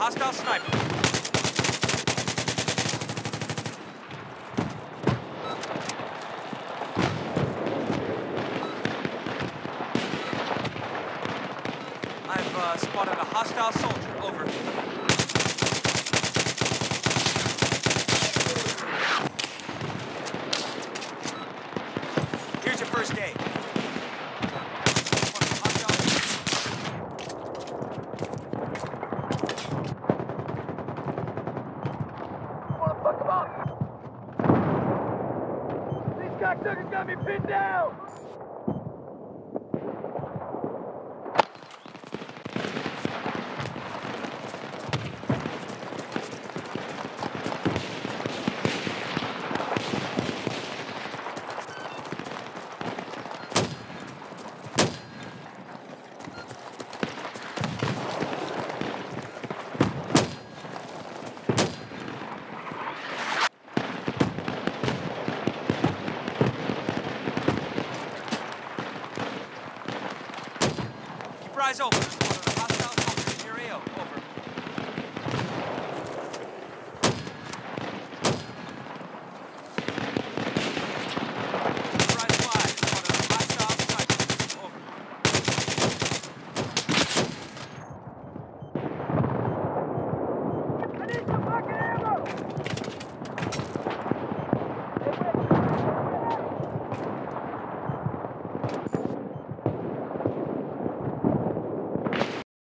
hostile sniper. I've spotted a hostile soldier. Over. Here's your first aid. Cocksucker's got me pinned down! Eyes open. Hostile soldiers near AO. Over. Rise 5. Hostile sniper. Over. I need some buckets!